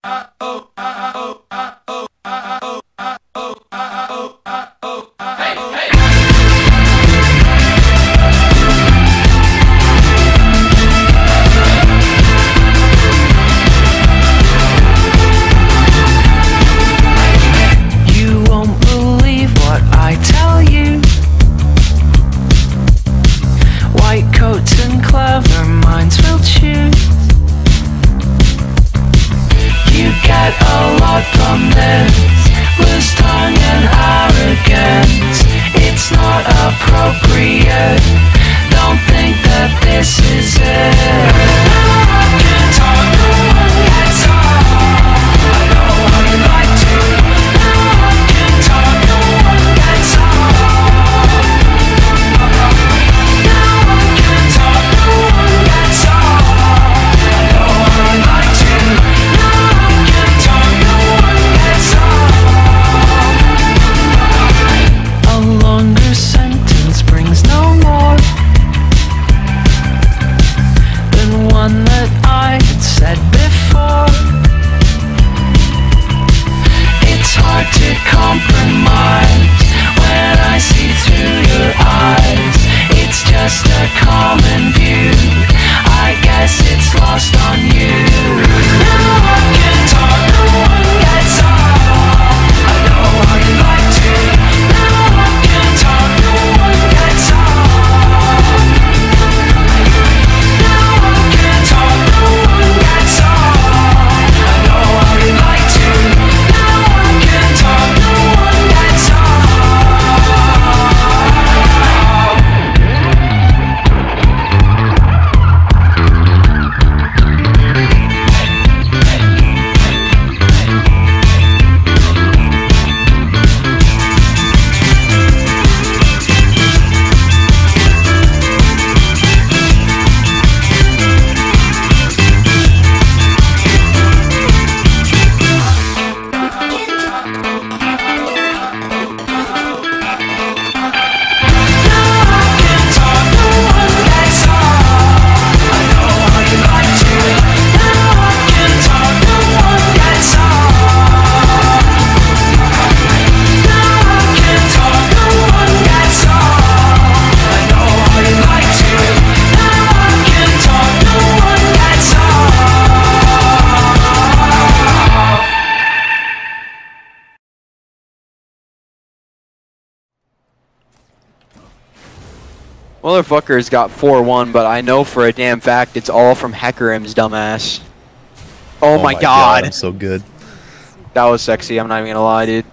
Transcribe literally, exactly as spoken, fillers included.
Motherfucker's got four one, but I know for a damn fact it's all from Hecarim's dumbass. Oh, Oh my, my god. god, I'm so good. That was sexy, I'm not even gonna lie, dude.